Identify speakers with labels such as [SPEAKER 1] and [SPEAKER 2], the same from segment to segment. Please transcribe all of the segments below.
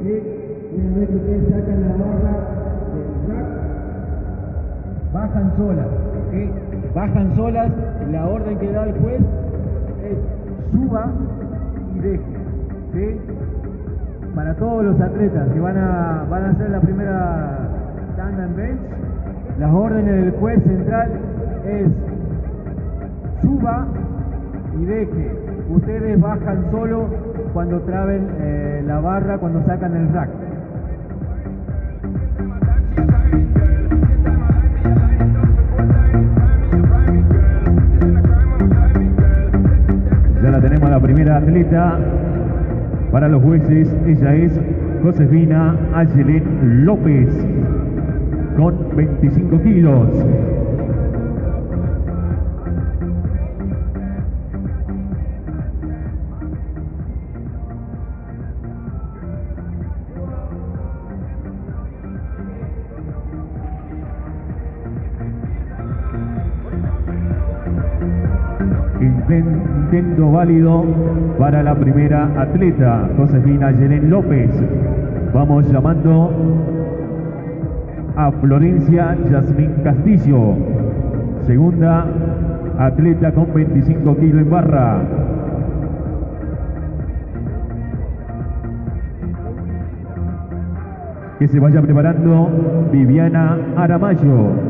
[SPEAKER 1] Una vez que ustedes sacan la barra del rack, bajan solas, bajan solas. La orden que da el juez es suba y deje, ¿sí? Para todos los atletas que van a hacer la primera tanda en bench, las órdenes del juez central es suba y deje. Ustedes bajan solo cuando traben la barra, cuando sacan el rack.
[SPEAKER 2] Ya la tenemos a la primera atleta. Para los jueces, ella es Josefina Ayelén López, con 25 kilos. Intento válido para la primera atleta, Josefina Ayelén López. Vamos llamando a Florencia Yasmín Castillo, segunda atleta con 25 kilos en barra. Que se vaya preparando Viviana Aramayo.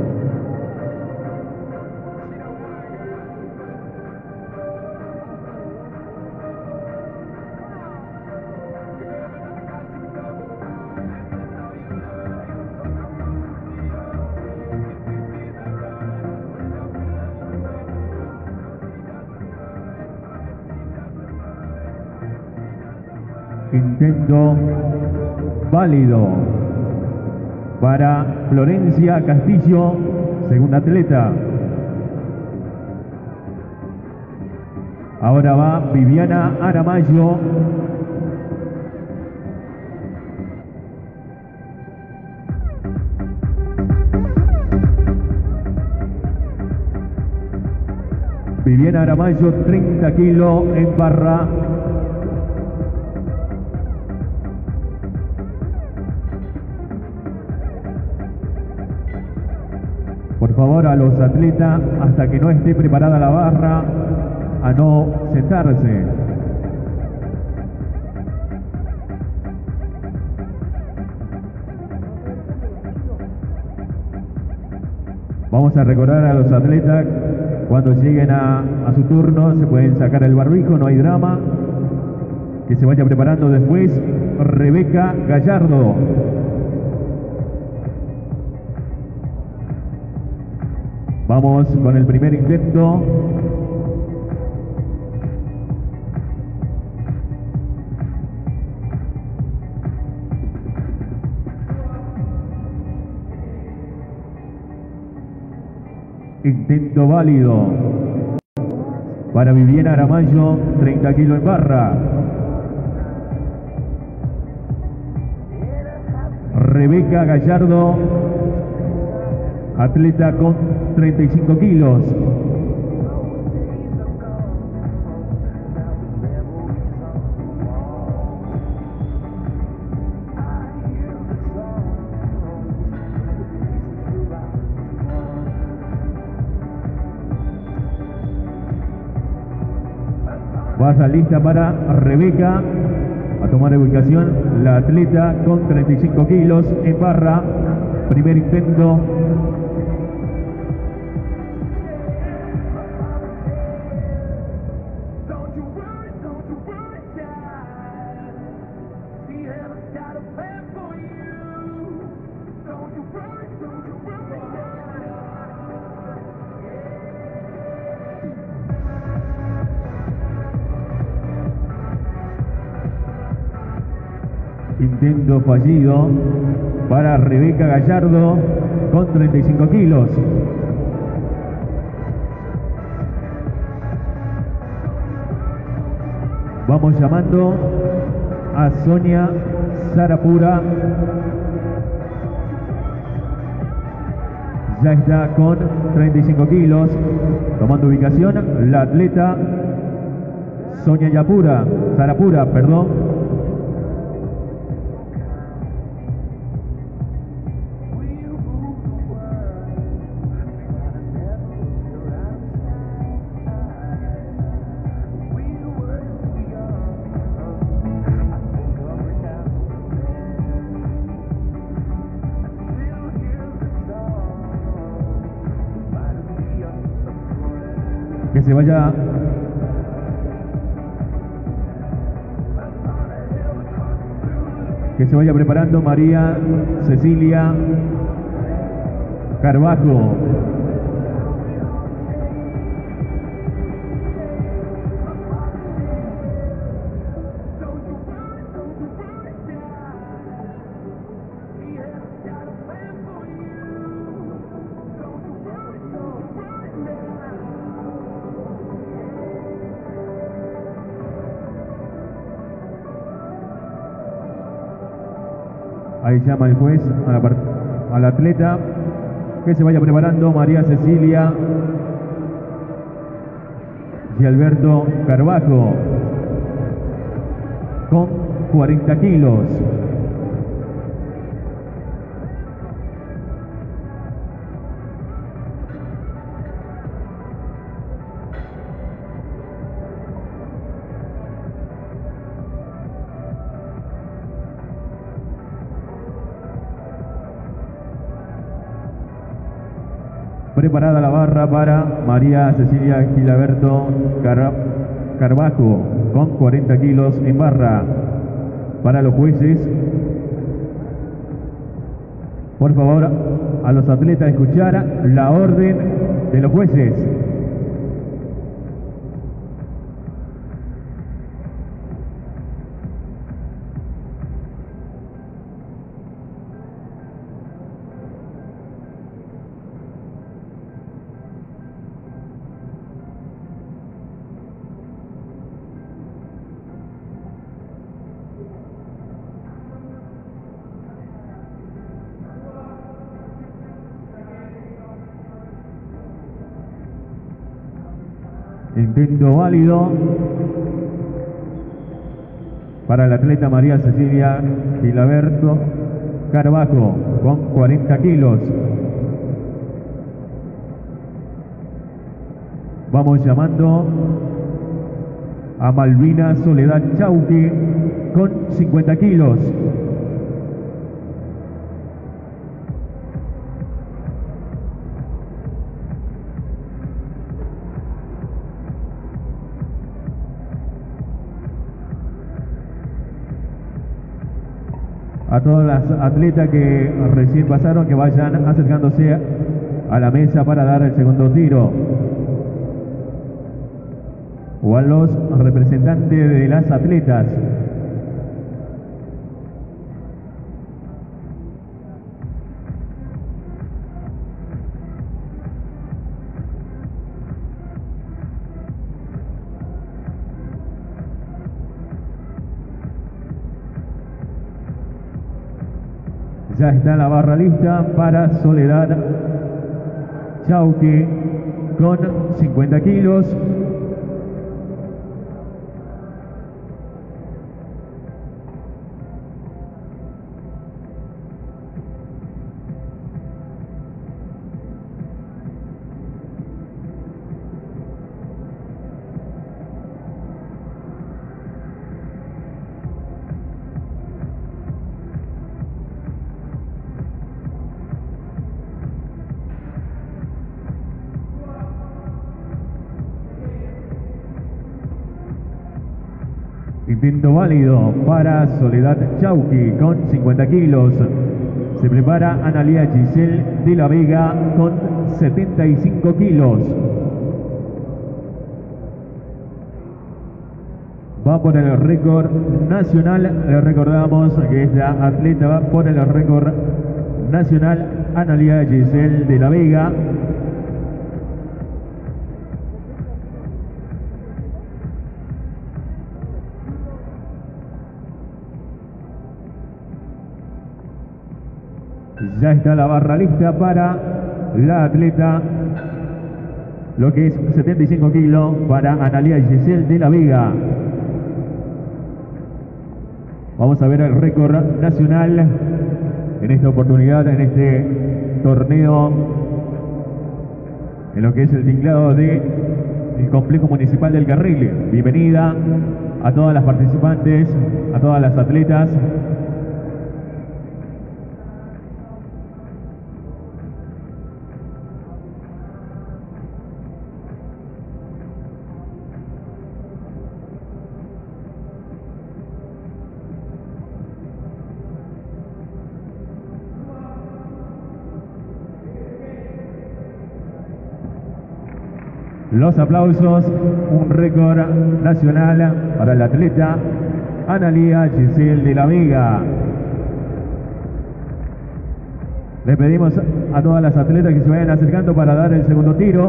[SPEAKER 2] Intento válido para Florencia Castillo, segunda atleta. Ahora va Viviana Aramayo. Viviana Aramayo, 30 kilos en barra. Por favor, a los atletas, hasta que no esté preparada la barra, a no sentarse. Vamos a recordar a los atletas, cuando lleguen a su turno, se pueden sacar el barbijo, no hay drama. Que se vaya preparando después Rebeca Gallardo. Vamos con el primer intento. Intento válido para Viviana Aramayo, 30 kilos en barra. Rebeca Gallardo, atleta con 35 kilos. Va a estar lista para Rebeca, a tomar ubicación la atleta con 35 kilos en barra. Primer intento. Intento fallido para Rebeca Gallardo con 35 kilos. Vamos llamando a Sonia Sarapura. Ya está con 35 kilos. Tomando ubicación la atleta Sonia Sarapura, perdón. se vaya preparando María Cecilia Carbajo. Ahí llama el juez al atleta que se vaya preparando, María Cecilia y Alberto Carbajo, con 40 kilos. Preparada la barra para María Cecilia Gilaberto Carbajo, con 40 kilos en barra. Para los jueces, por favor, a los atletas escuchar la orden de los jueces. Intento válido para el atleta María Cecilia Gilaberto Carbajo, con 40 kilos. Vamos llamando a Malvina Soledad Chauqui, con 50 kilos. A todas las atletas que recién pasaron, que vayan acercándose a la mesa para dar el segundo tiro. O a los representantes de las atletas. Ya está la barra lista para Soledad Chauqui, con 50 kilos. Intento válido para Soledad Chauqui, con 50 kilos. Se prepara Analia Giselle de la Vega, con 75 kilos. Va por el récord nacional. Le recordamos que esta atleta va por el récord nacional, Analia Giselle de la Vega. Ya está la barra lista para la atleta, lo que es 75 kilos para Analia Giselle de la Vega. Vamos a ver el récord nacional en esta oportunidad, en este torneo, en lo que es el tinglado del complejo municipal del Carril. Bienvenida a todas las participantes, a todas las atletas. Los aplausos, un récord nacional para la atleta Analía Giselle de la Vega. Le pedimos a todas las atletas que se vayan acercando para dar el segundo tiro.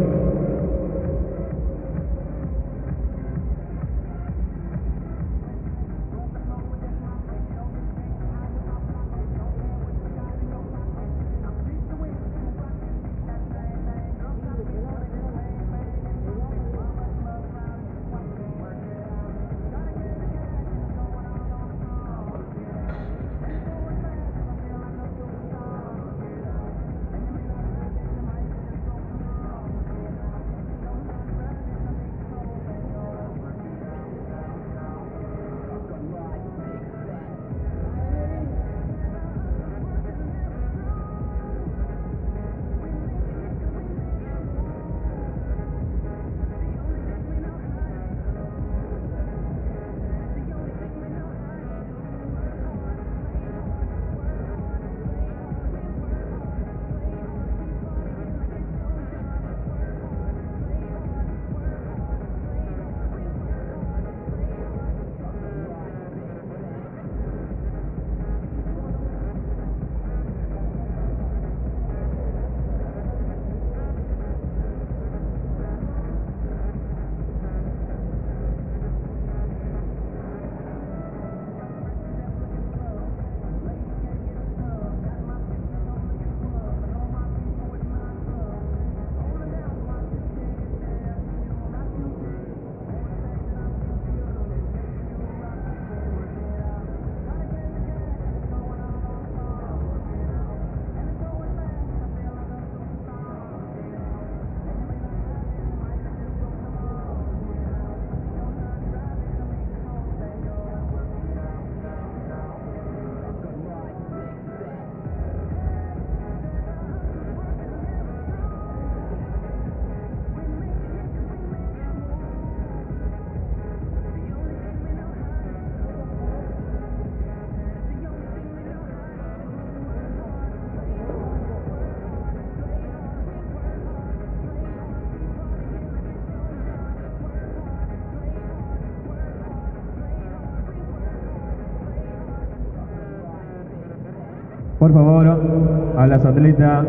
[SPEAKER 2] Por favor, a las atletas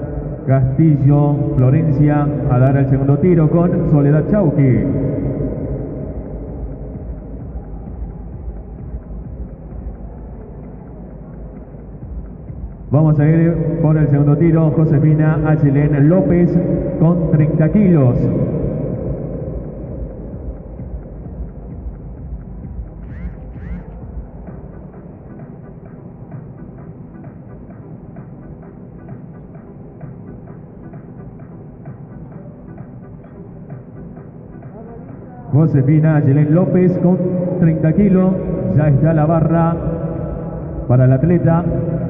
[SPEAKER 2] Castillo, Florencia, a dar el segundo tiro con Soledad Chauqui. Vamos a ir por el segundo tiro, Josefina Ayelén López con 30 kilos. Josefina Ayelén López con 30 kilos. Ya está la barra para el atleta.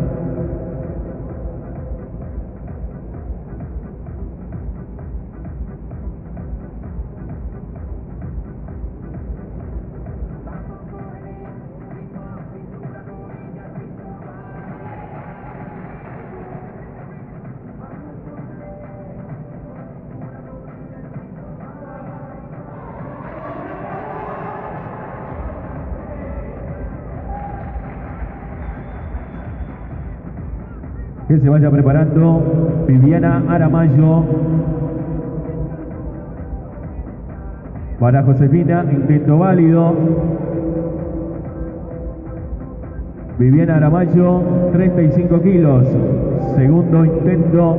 [SPEAKER 2] Que se vaya preparando Viviana Aramayo. Para Josefina, intento válido. Viviana Aramayo, 35 kilos. Segundo intento.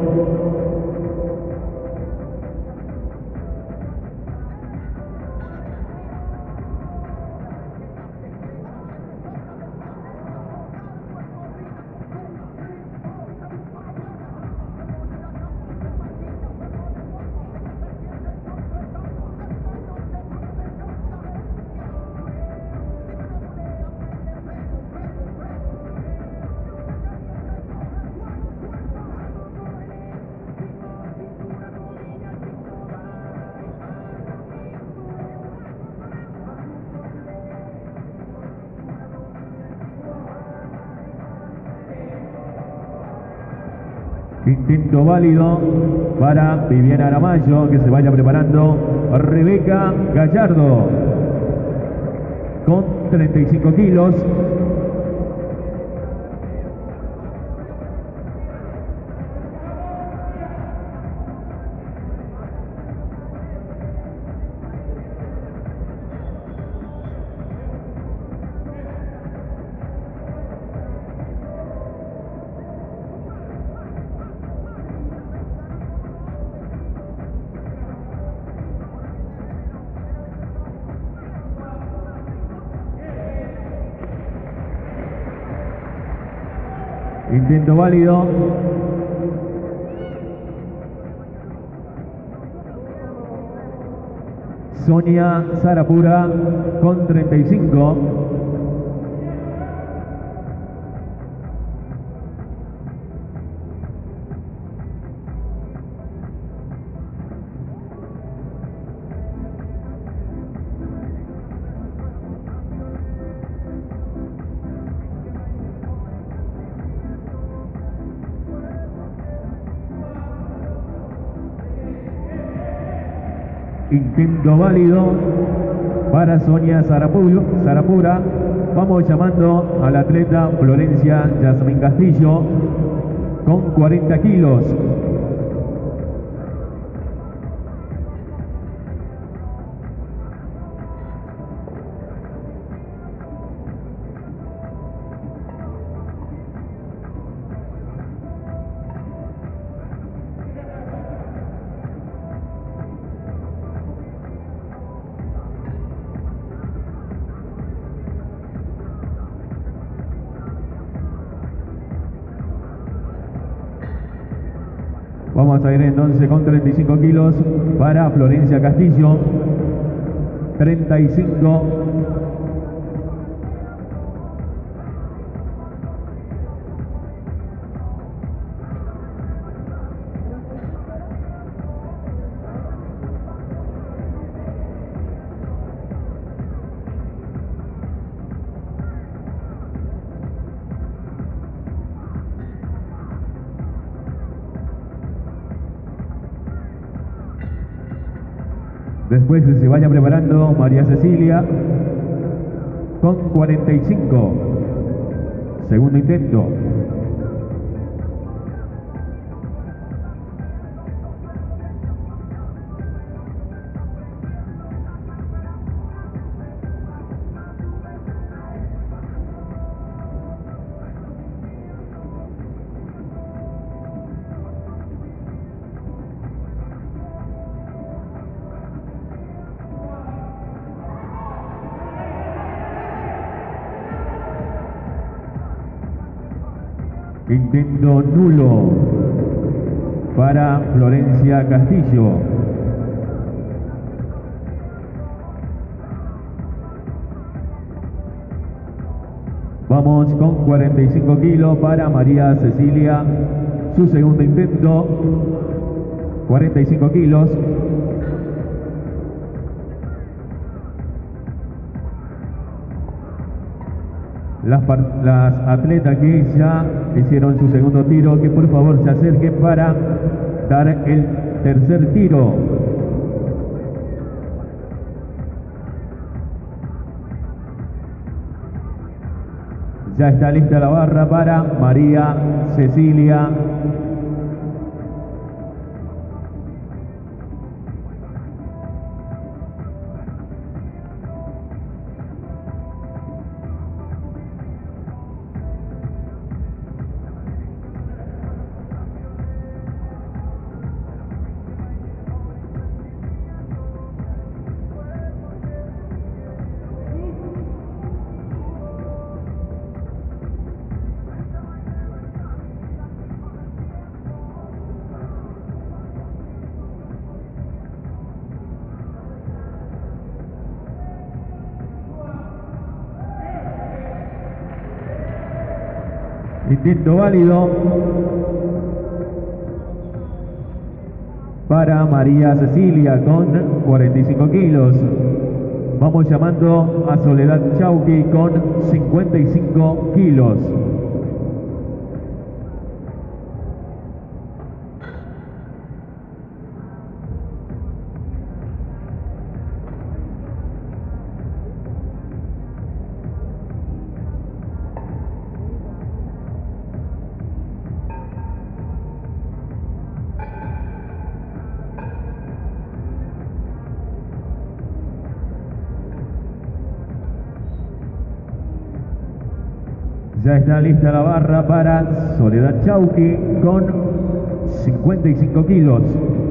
[SPEAKER 2] Intento válido para Viviana Aramayo, que se vaya preparando Rebeca Gallardo con 35 kilos. Intento válido. Sonia Sarapura con 35. Intento válido para Sonia Sarapura. Vamos llamando al atleta Florencia Yasmín Castillo con 40 kilos. Vamos a ir entonces con 35 kilos para Florencia Castillo. 35. Después se vaya preparando María Cecilia con 45. Segundo intento. Intento nulo para Florencia Castillo. Vamos con 45 kilos para María Cecilia. Su segundo intento. 45 kilos. Las atletas que ya hicieron su segundo tiro, que por favor se acerquen para dar el tercer tiro. Ya está lista la barra para María Cecilia. Intento válido para María Cecilia con 45 kilos. Vamos llamando a Soledad Chauqui con 55 kilos. Ya está lista la barra para Soledad Chauqui con 55 kilos.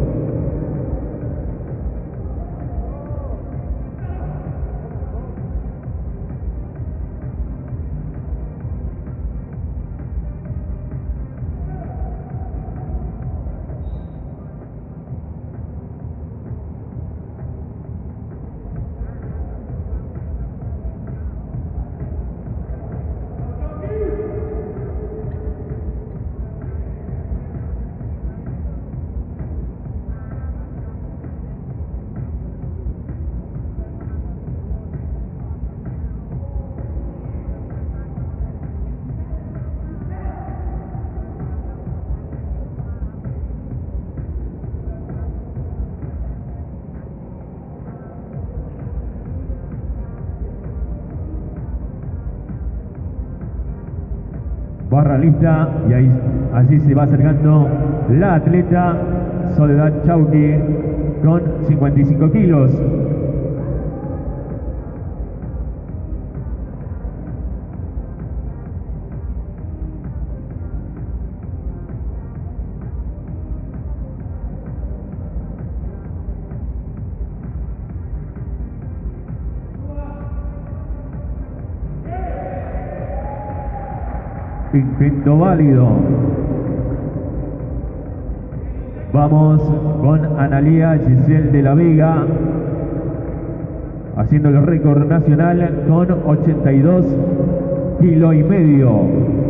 [SPEAKER 2] Barra lista y allí se va acercando la atleta Soledad Chauqui con 55 kilos. Intento válido. Vamos con Analía Giselle de la Vega haciendo el récord nacional con 82 kilos y medio.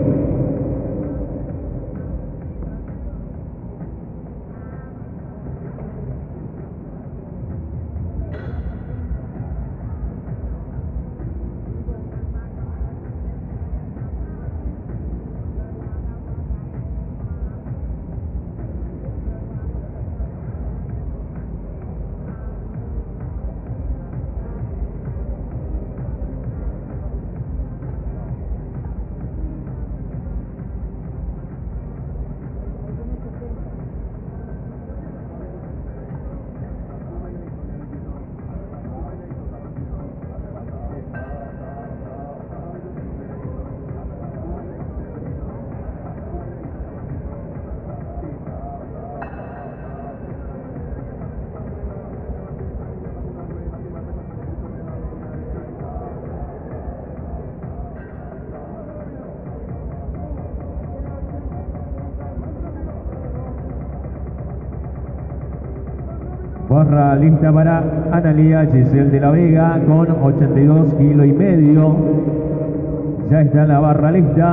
[SPEAKER 2] Barra lista para Analía Giselle de la Vega con 82 kilos y medio. Ya está la barra lista.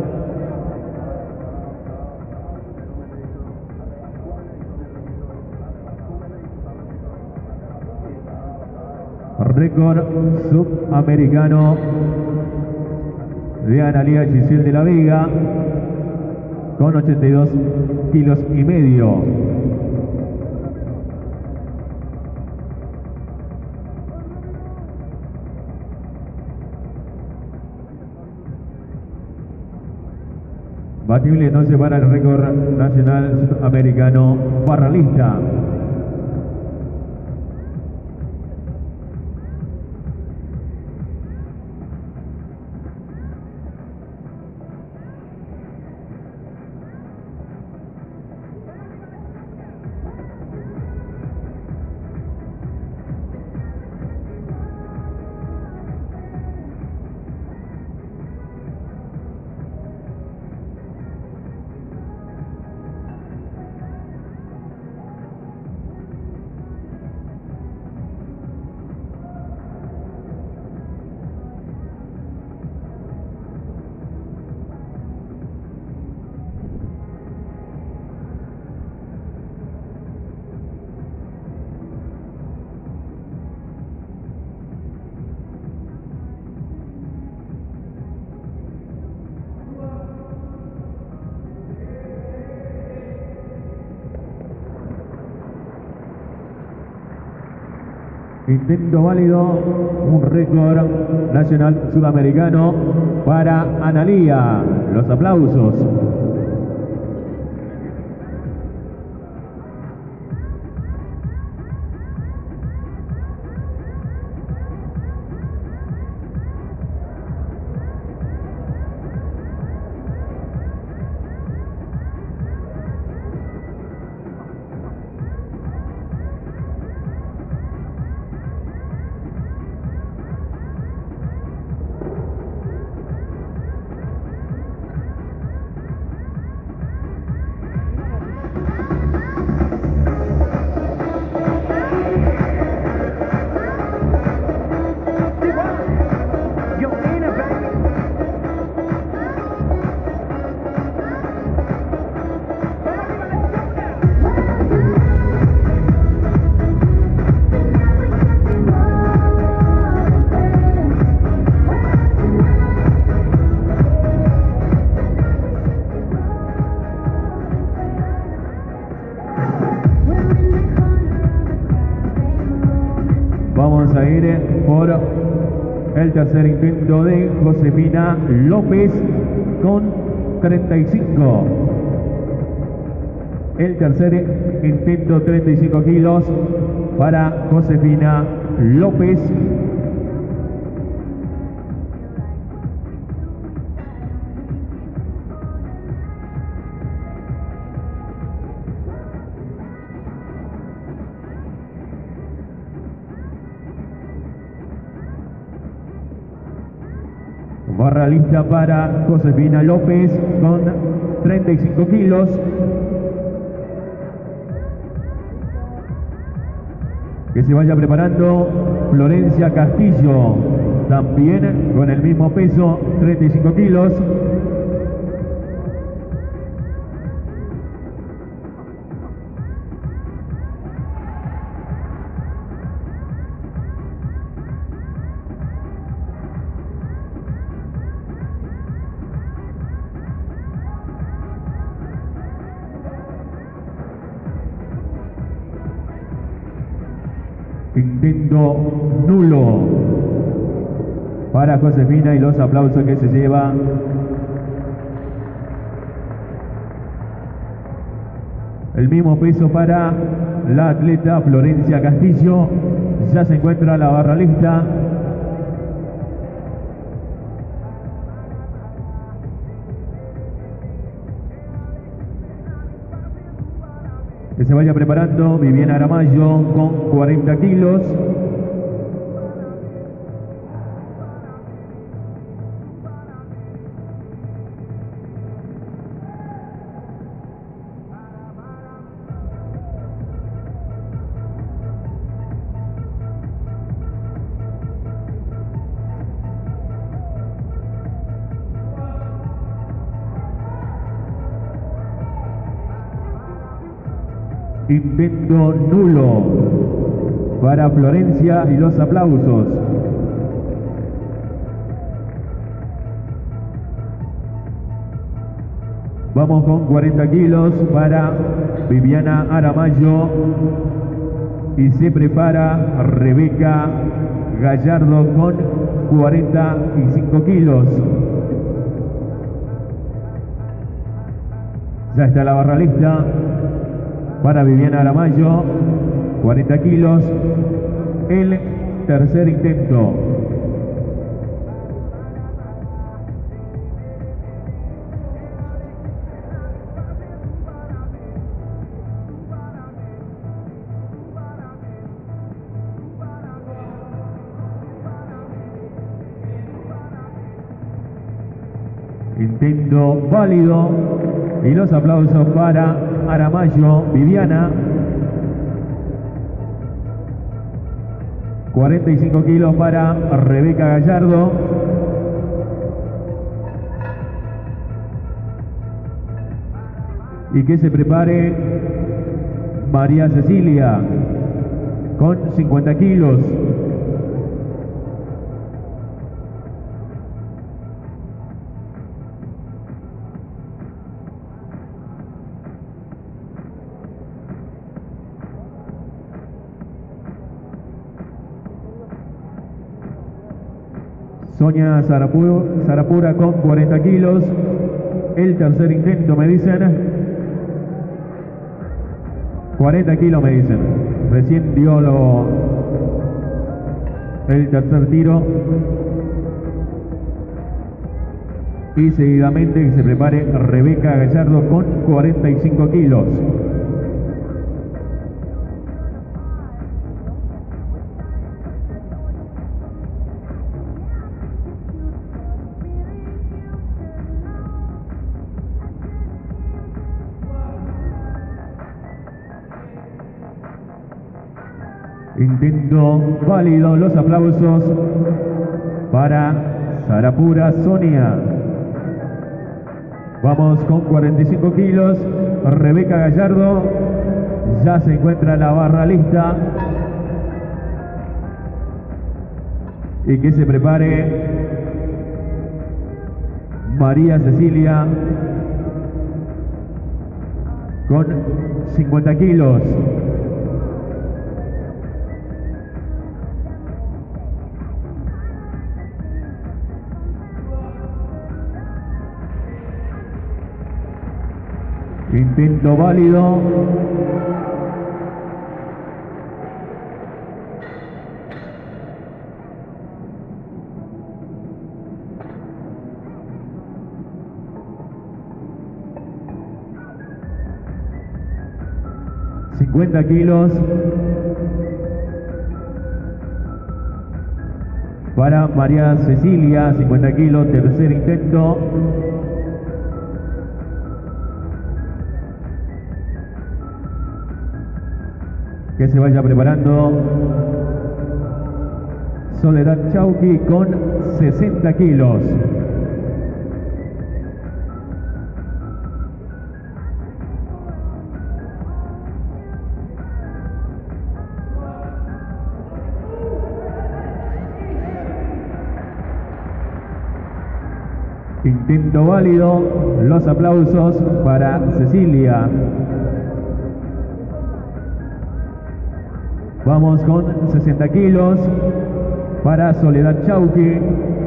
[SPEAKER 2] Récord sudamericano de Analía Giselle de la Vega con 82 kilos y medio. Batible entonces para el récord nacional sudamericano barra lista. Intento válido, un récord nacional sudamericano para Analía. Los aplausos. a ir por el tercer intento de Josefina López con 35. El tercer intento, 35 kilos para Josefina López. Barra lista para Josefina López con 35 kilos. Que se vaya preparando Florencia Castillo, también con el mismo peso, 35 kilos. Intento nulo para Josefina y los aplausos que se lleva. El mismo peso para la atleta Florencia Castillo. Ya se encuentra la barra lista. Que se vaya preparando Viviana Aramayo con 40 kilos. Intento nulo para Florencia y los aplausos. Vamos con 40 kilos para Viviana Aramayo y se prepara Rebeca Gallardo con 45 kilos. Ya está la barra lista. Para Viviana Aramayo, 40 kilos, el tercer intento. Intento válido y los aplausos para Aramayo, Viviana. 45 kilos para Rebeca Gallardo. Y que se prepare María Cecilia con 50 kilos. Sonia Sarapura con 40 kilos. El tercer intento, me dicen. 40 kilos, me dicen. Recién dio el tercer tiro. Y seguidamente que se prepare Rebeca Gallardo con 45 kilos. Intento válido, los aplausos para Sarapura Sonia. Vamos con 45 kilos, Rebeca Gallardo, ya se encuentra la barra lista. Y que se prepare María Cecilia con 50 kilos. Intento válido. ...50 kilos... para María Cecilia, 50 kilos, tercer intento. Que se vaya preparando Soledad Chauqui con 60 kilos. Intento válido, los aplausos para Cecilia. Vamos con 60 kilos para Soledad Chauqui.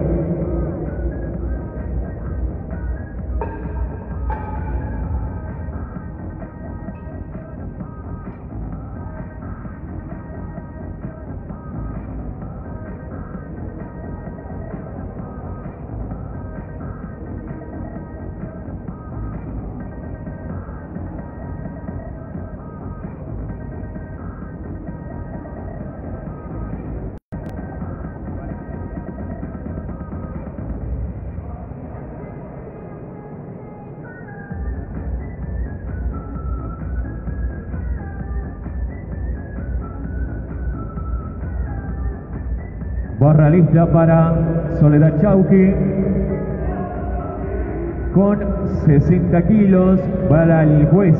[SPEAKER 2] Barra lista para Soledad Chauqui con 60 kilos para el juez.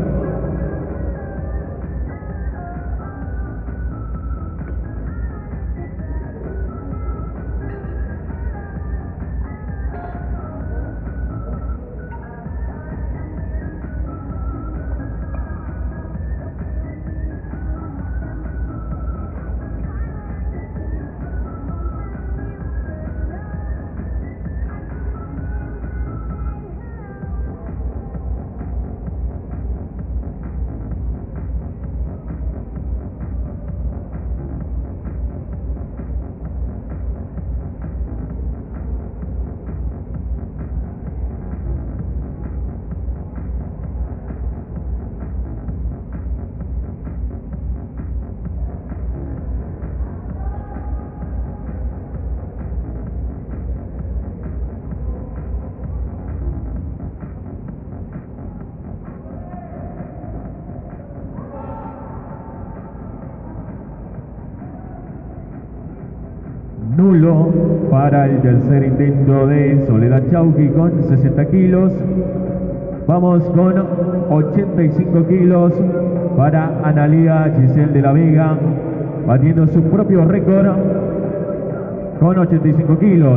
[SPEAKER 2] Nulo para el tercer intento de Soledad Chauqui con 60 kilos. Vamos con 85 kilos para Analía Giselle de la Vega, batiendo su propio récord con 85 kilos.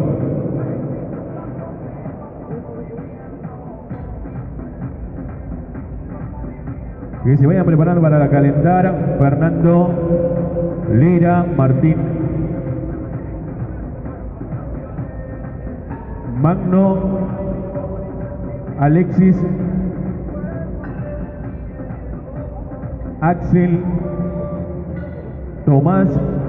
[SPEAKER 2] Que se vayan preparando para calentar Fernando Lera Martín Magno, Alexis, Axel, Tomás,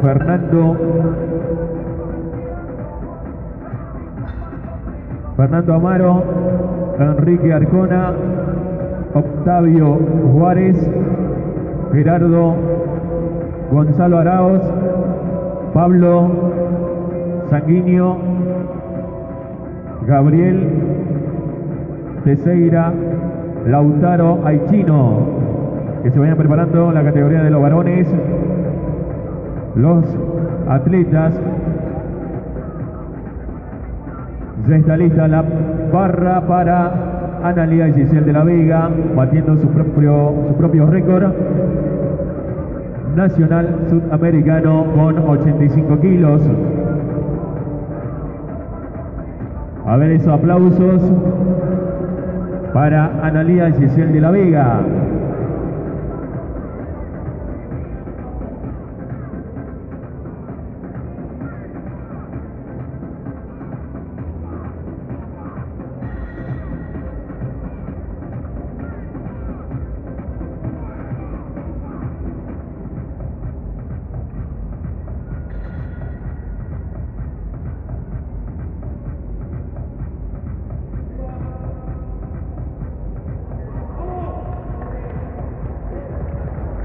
[SPEAKER 2] Fernando Amaro, Enrique Arcona, Octavio Juárez, Gerardo Gonzalo Arauz, Pablo Sanguíneo, Gabriel Teixeira, Lautaro Aichino. Que se vayan preparando la categoría de los varones, los atletas. Ya está lista la barra para Analía Giselle de la Vega, batiendo su propio récord nacional sudamericano con 85 kilos. A ver esos aplausos para Analía Giselle de la Vega.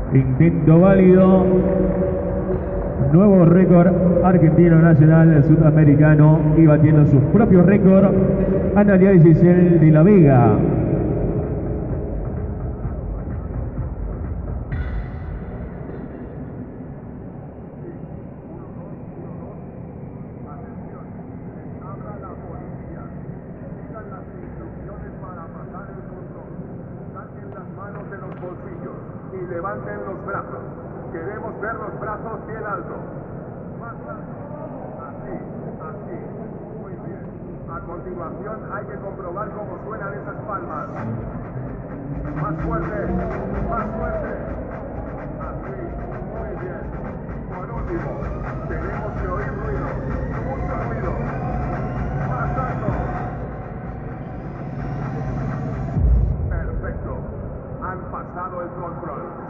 [SPEAKER 2] Intento válido. Nuevo récord argentino nacional sudamericano y batiendo su propio récord. Analia Giselle de la Vega.
[SPEAKER 3] Levanten los brazos. Queremos ver los brazos bien alto. Más alto. Así, así. Muy bien. A continuación hay que comprobar cómo suenan esas palmas. Más fuerte. Más fuerte. Así. Muy bien. Por último, tenemos que oír ruido. Mucho ruido. Más alto. Perfecto. Han pasado el control.